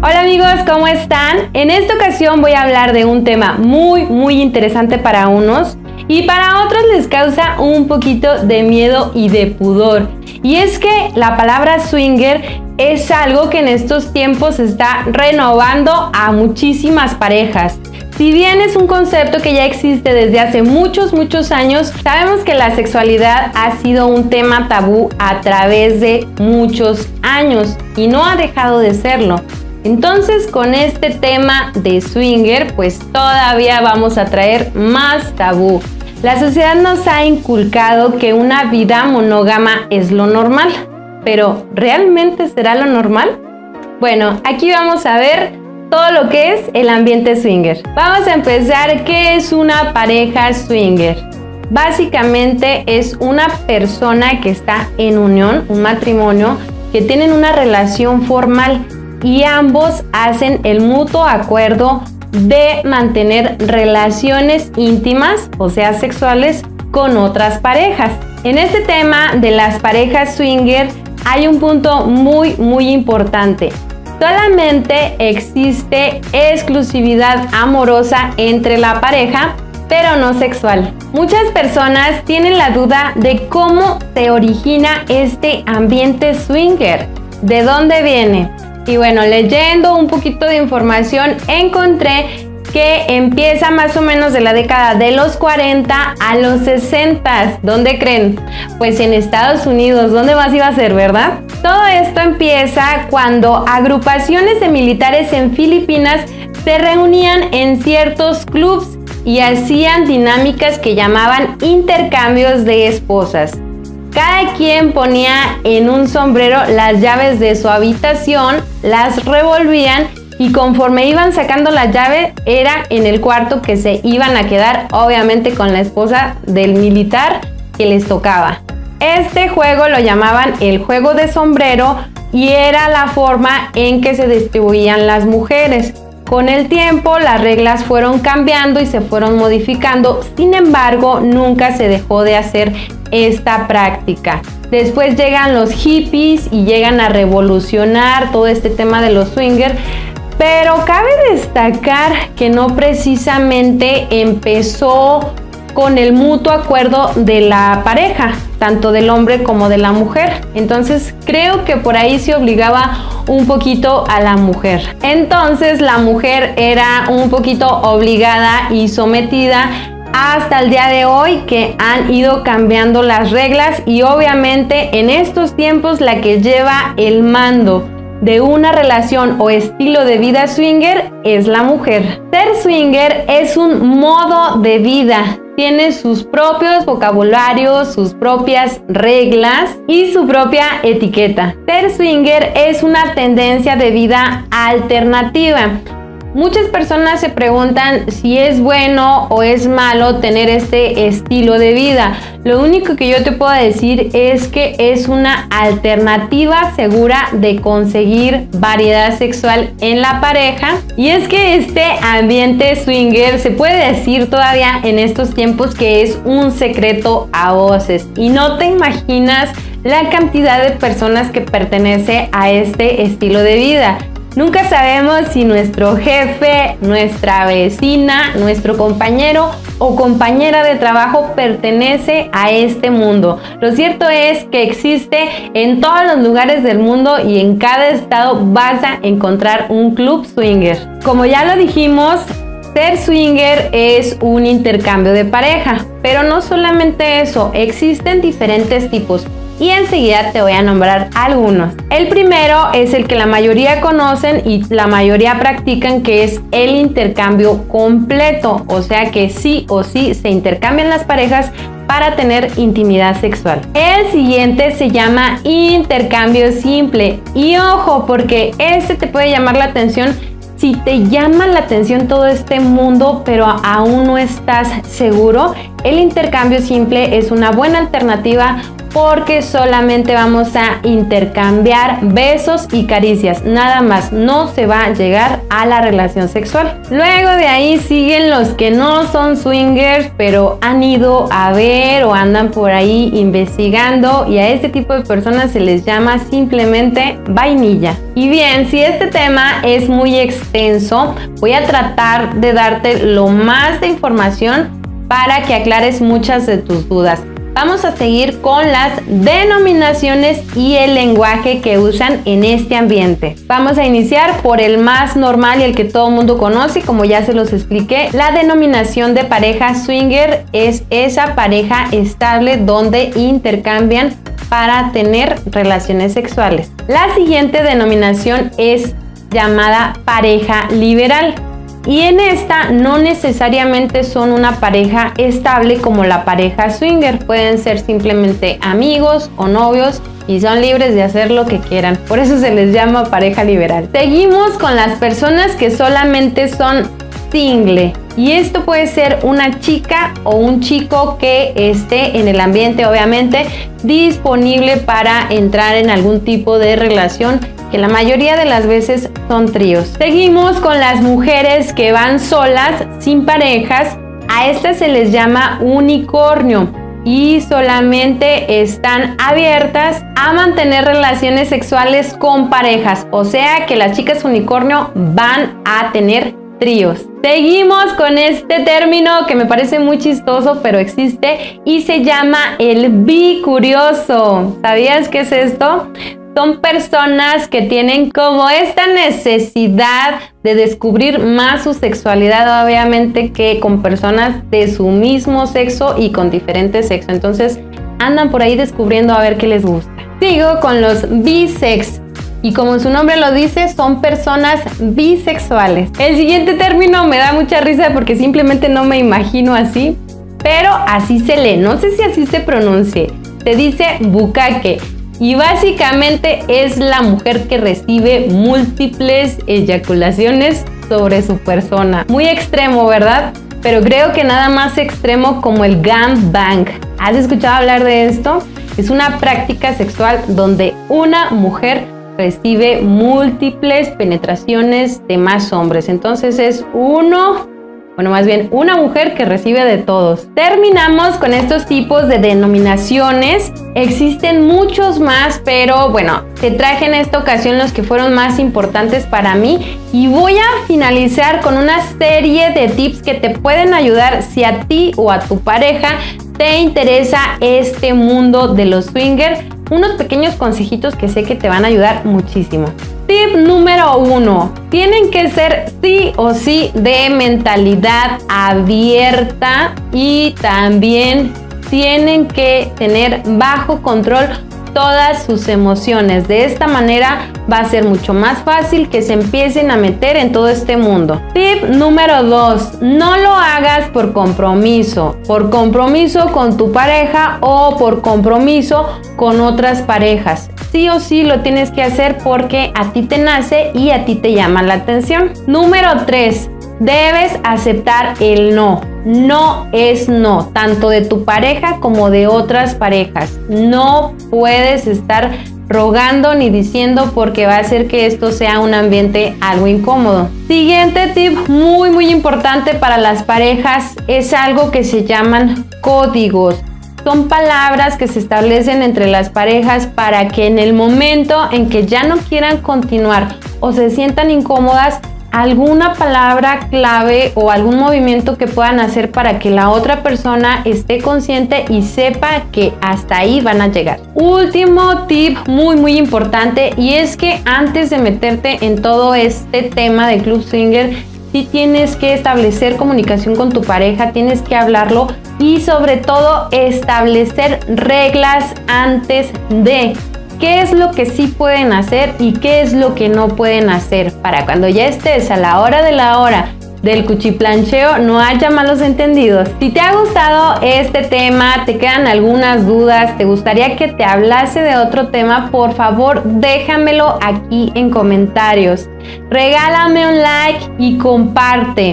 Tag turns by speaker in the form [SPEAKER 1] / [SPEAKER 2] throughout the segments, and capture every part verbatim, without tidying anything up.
[SPEAKER 1] Hola amigos, ¿cómo están? En esta ocasión voy a hablar de un tema muy muy interesante para unos y para otros les causa un poquito de miedo y de pudor. Y es que la palabra swinger es algo que en estos tiempos está renovando a muchísimas parejas. Si bien es un concepto que ya existe desde hace muchos, muchos años, sabemos que la sexualidad ha sido un tema tabú a través de muchos años y no ha dejado de serlo. Entonces, con este tema de swinger, pues todavía vamos a traer más tabú. La sociedad nos ha inculcado que una vida monógama es lo normal, pero ¿realmente será lo normal? Bueno, aquí vamos a ver todo lo que es el ambiente swinger. Vamos a empezar. ¿Qué es una pareja swinger? Básicamente es una persona que está en unión, un matrimonio, que tienen una relación formal y ambos hacen el mutuo acuerdo de mantener relaciones íntimas, o sea, sexuales, con otras parejas. En este tema de las parejas swinger hay un punto muy, muy importante. Solamente existe exclusividad amorosa entre la pareja, pero no sexual. Muchas personas tienen la duda de cómo se origina este ambiente swinger, de dónde viene. Y bueno, leyendo un poquito de información encontré que empieza más o menos de la década de los cuarenta a los sesenta. ¿Dónde creen? Pues en Estados Unidos. ¿Dónde más iba a ser, verdad? Todo esto empieza cuando agrupaciones de militares en Filipinas se reunían en ciertos clubs y hacían dinámicas que llamaban intercambios de esposas. Cada quien ponía en un sombrero las llaves de su habitación, las revolvían y conforme iban sacando la llave era en el cuarto que se iban a quedar, obviamente con la esposa del militar que les tocaba. Este juego lo llamaban el juego de sombrero y era la forma en que se distribuían las mujeres. Con el tiempo las reglas fueron cambiando y se fueron modificando, sin embargo nunca se dejó de hacer esta práctica. Después llegan los hippies y llegan a revolucionar todo este tema de los swingers, pero cabe destacar que no precisamente empezó con el mutuo acuerdo de la pareja, tanto del hombre como de la mujer. Entonces creo que por ahí se obligaba un poquito a la mujer. Entonces la mujer era un poquito obligada y sometida hasta el día de hoy, que han ido cambiando las reglas y obviamente en estos tiempos la que lleva el mando de una relación o estilo de vida swinger es la mujer. Ser swinger es un modo de vida. Tiene sus propios vocabularios, sus propias reglas y su propia etiqueta. Ser swinger es una tendencia de vida alternativa. Muchas personas se preguntan si es bueno o es malo tener este estilo de vida. Lo único que yo te puedo decir es que es una alternativa segura de conseguir variedad sexual en la pareja. Y es que este ambiente swinger se puede decir todavía en estos tiempos que es un secreto a voces. Y no te imaginas la cantidad de personas que pertenece a este estilo de vida. Nunca sabemos si nuestro jefe, nuestra vecina, nuestro compañero o compañera de trabajo pertenece a este mundo. Lo cierto es que existe en todos los lugares del mundo y en cada estado vas a encontrar un club swinger. Como ya lo dijimos, ser swinger es un intercambio de pareja, pero no solamente eso, existen diferentes tipos. Y enseguida te voy a nombrar algunos. El primero es el que la mayoría conocen y la mayoría practican, que es el intercambio completo. O sea que sí o sí se intercambian las parejas para tener intimidad sexual. El siguiente se llama intercambio simple. Y ojo, porque este te puede llamar la atención si te llama la atención todo este mundo, pero aún no estás seguro. El intercambio simple es una buena alternativa porque solamente vamos a intercambiar besos y caricias, nada más, no se va a llegar a la relación sexual. Luego de ahí siguen los que no son swingers, pero han ido a ver o andan por ahí investigando, y a este tipo de personas se les llama simplemente vainilla. Y bien, si este tema es muy extenso, voy a tratar de darte lo más de información para que aclares muchas de tus dudas. Vamos a seguir con las denominaciones y el lenguaje que usan en este ambiente. Vamos a iniciar por el más normal y el que todo el mundo conoce, como ya se los expliqué. La denominación de pareja swinger es esa pareja estable donde intercambian para tener relaciones sexuales. La siguiente denominación es llamada pareja liberal. Y en esta no necesariamente son una pareja estable como la pareja swinger, pueden ser simplemente amigos o novios y son libres de hacer lo que quieran, por eso se les llama pareja liberal. Seguimos con las personas que solamente son single, y esto puede ser una chica o un chico que esté en el ambiente, obviamente disponible para entrar en algún tipo de relación, que la mayoría de las veces son tríos. Seguimos con las mujeres que van solas, sin parejas. A estas se les llama unicornio y solamente están abiertas a mantener relaciones sexuales con parejas, o sea que las chicas unicornio van a tener tríos. Seguimos con este término que me parece muy chistoso, pero existe y se llama el bicurioso. ¿Sabías qué es esto? Son personas que tienen como esta necesidad de descubrir más su sexualidad, obviamente que con personas de su mismo sexo y con diferente sexo. Entonces andan por ahí descubriendo a ver qué les gusta. Sigo con los bisex. Y como su nombre lo dice, son personas bisexuales. El siguiente término me da mucha risa porque simplemente no me imagino así, pero así se lee. No sé si así se pronuncie. Se dice bukkake. Y básicamente es la mujer que recibe múltiples eyaculaciones sobre su persona. Muy extremo, ¿verdad? Pero creo que nada más extremo como el gangbang. ¿Has escuchado hablar de esto? Es una práctica sexual donde una mujer recibe múltiples penetraciones de más hombres. Entonces es uno... Bueno, más bien una mujer que recibe de todos. Terminamos con estos tipos de denominaciones. Existen muchos más, pero bueno, te traje en esta ocasión los que fueron más importantes para mí. Y voy a finalizar con una serie de tips que te pueden ayudar si a ti o a tu pareja te interesa este mundo de los swingers. Unos pequeños consejitos que sé que te van a ayudar muchísimo. Tip número uno. Tienen que ser sí o sí de mentalidad abierta y también tienen que tener bajo control todas sus emociones. De esta manera va a ser mucho más fácil que se empiecen a meter en todo este mundo. Tip número dos. No lo hagas por compromiso. Por compromiso con tu pareja o por compromiso con otras parejas. Sí o sí lo tienes que hacer porque a ti te nace y a ti te llama la atención. Número tres. Debes aceptar el no. No es no, tanto de tu pareja como de otras parejas. No puedes estar rogando ni diciendo porque va a hacer que esto sea un ambiente algo incómodo. Siguiente tip muy muy importante para las parejas es algo que se llaman códigos. Son palabras que se establecen entre las parejas para que en el momento en que ya no quieran continuar o se sientan incómodas, alguna palabra clave o algún movimiento que puedan hacer para que la otra persona esté consciente y sepa que hasta ahí van a llegar. Último tip muy muy importante, y es que antes de meterte en todo este tema de club swinger, sí tienes que establecer comunicación con tu pareja, tienes que hablarlo y sobre todo establecer reglas antes de qué es lo que sí pueden hacer y qué es lo que no pueden hacer, para cuando ya estés a la hora de la hora del cuchiplancheo no haya malos entendidos. Si te ha gustado este tema, te quedan algunas dudas, te gustaría que te hablase de otro tema, por favor déjamelo aquí en comentarios. Regálame un like y comparte.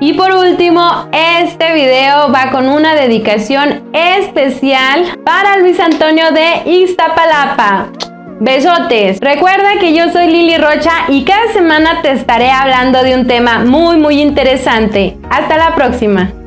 [SPEAKER 1] Y por último, este video va con una dedicación especial para Luis Antonio de Iztapalapa. Besotes. Recuerda que yo soy Lili Rocha y cada semana te estaré hablando de un tema muy muy interesante. Hasta la próxima.